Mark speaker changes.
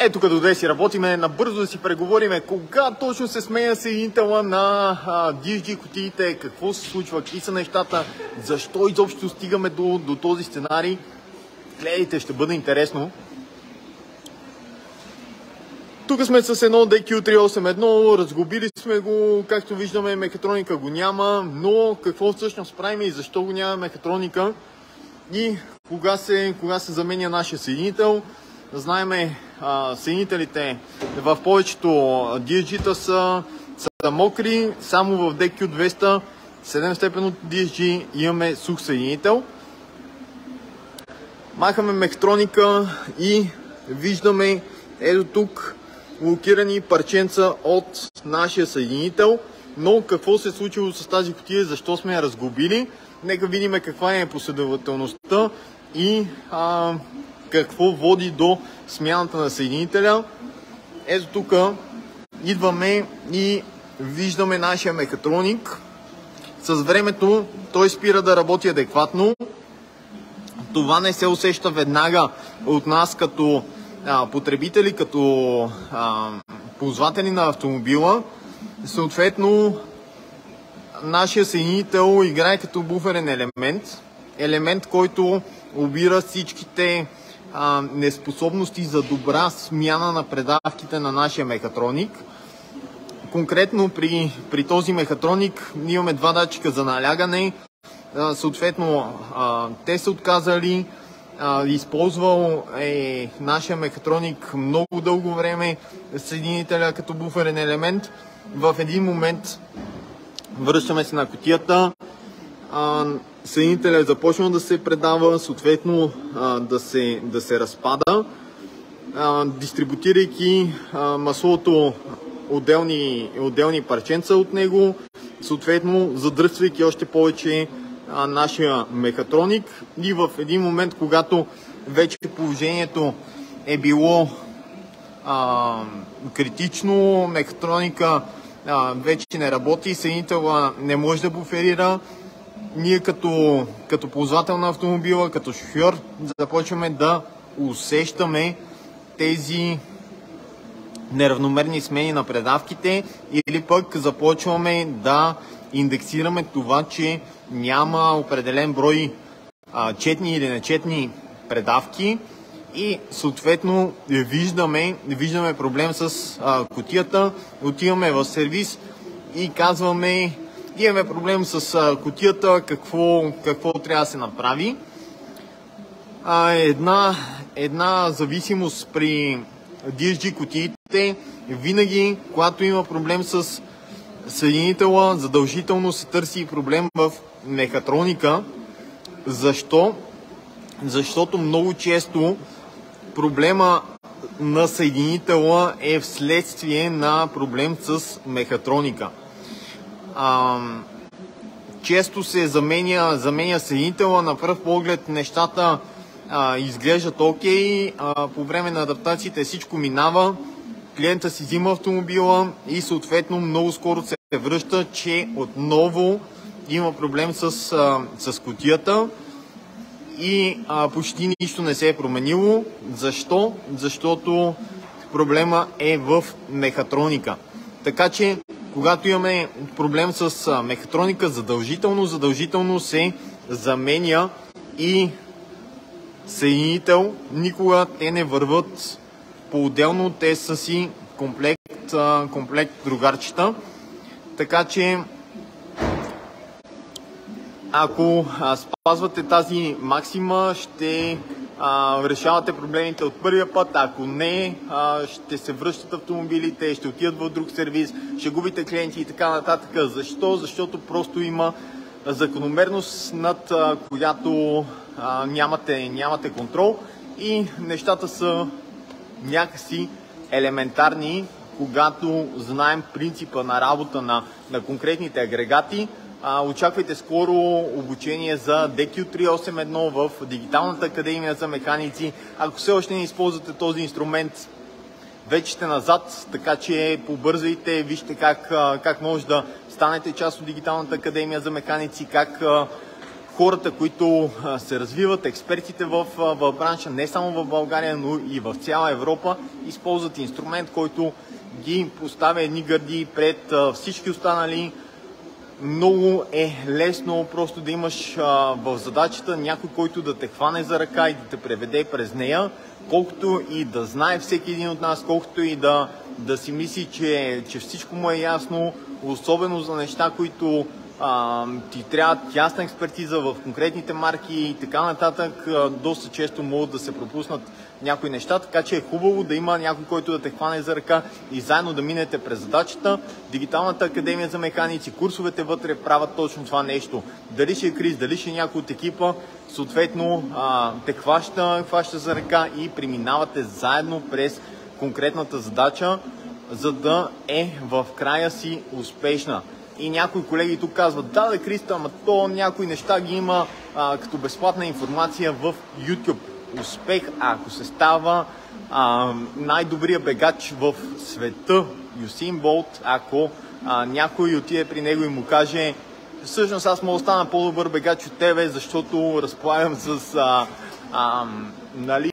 Speaker 1: Ето като днес си работиме, набързо да си преговориме кога точно се сменя съединителя на DSG кутиите, какво се случва, какви са нещата, защо изобщо стигаме до този сценарий. Гледайте, ще бъде интересно. Тук сме с едно DQ381, разглобили сме го, както виждаме мехатроника го няма, но какво всъщност правим и защо го няма мехатроника и кога се заменя нашия съединител. Знаеме, съединителите в повечето DSG-та са мокри, само в DQ200 7 степен от DSG имаме сух съединител. Махаме мехатроника и виждаме ето тук блокирани парченца от нашия съединител. Но какво се е случило с тази кутия, защо сме я разглобили? Нека видим каква е последователността и какво води до смяната на съединителя. Ето тук идваме и виждаме нашия мехатроник. С времето той спира да работи адекватно. Това не се усеща веднага от нас като потребители, като ползватели на автомобила. Съответно, нашия съединител играе като буферен елемент, който обира всичките неспособности за добра смяна на предавките на нашия мехатроник. Конкретно при този мехатроник имаме два датчика за налягане. Съответно, те са отказали. Използвал е нашия мехатроник много дълго време съединителя като буферен елемент. В един момент връщаме се на кутията. Съединителят е започнал да се предава, съответно да се разпада, дистрибутирайки маслото отделни парченца от него, съответно задръствайки още повече нашия мехатроник. И в един момент, когато вече положението е било критично, мехатроника вече не работи, съединителът не може да буферира, ние като ползвател на автомобила, като шофьор, започваме да усещаме тези неравномерни смени на предавките или пък започваме да индексираме това, че няма определен брой четни или нечетни предавки и съответно виждаме проблем с кутията, отиваме в сервис и казваме: имаме проблем с кутията, какво трябва да се направи. Една зависимост при DSG кутиите, винаги когато има проблем с съединителя, задължително се търси проблем в мехатроника. Защо? Защото много често проблема на съединителя е вследствие на проблем с мехатроника. Често се заменя съединителя, на пръв поглед нещата изглеждат окей, по време на адаптациите всичко минава, клиента си взима автомобила и съответно много скоро се връща, че отново има проблем с кутията и почти нищо не се е променило. Защо? Защото проблема е в мехатроника. Така че, когато имаме проблем с мехатроника, задължително се заменя и съединител. Никога те не върват по-отделно, те са си комплект другарчета. Така че, ако спазвате тази максима, ще решавате проблемите от първия път. Ако не, ще се връщат автомобилите, ще отидат в друг сервис, ще губите клиенти и така нататък. Защо? Защото просто има закономерност, над която нямате контрол и нещата са някакси елементарни, когато знаем принципа на работа на конкретните агрегати. Очаквайте скоро обучение за DQ381 в Дигиталната академия за механици. Ако все още не използвате този инструмент, вече сте назад, така че побързайте, вижте как може да станете част от Дигиталната академия за механици, как хората, които се развиват, експертите в бранша, не само в България, но и в цяла Европа, използват инструмент, който ги поставя едни гърди пред всички останали. Много е лесно просто да имаш в задачата някой, който да те хване за ръка и да те преведе през нея, колкото и да знае всеки един от нас, колкото и да си мисли, че всичко му е ясно, особено за неща, които ти трябва тясна експертиза в конкретните марки и така нататък. Доста често могат да се пропуснат някои неща, така че е хубаво да има някой, който да те хване за ръка и заедно да минете през задачата. Дигиталната академия за механици, курсовете вътре правят точно това нещо. Дали ще е Крис, дали ще е някой от екипа, съответно те хваща за ръка и преминавате заедно през конкретната задача, за да е в края си успешна. И някои колеги тук казват, да, Криста, ама то някои неща ги има като безплатна информация в YouTube. Успех, ако се става най-добрия бегач в света, Юсейн Болт, ако някой отиде при него и му каже, всъщност аз мога да стана по-добър бегач от тебе, защото разполагам с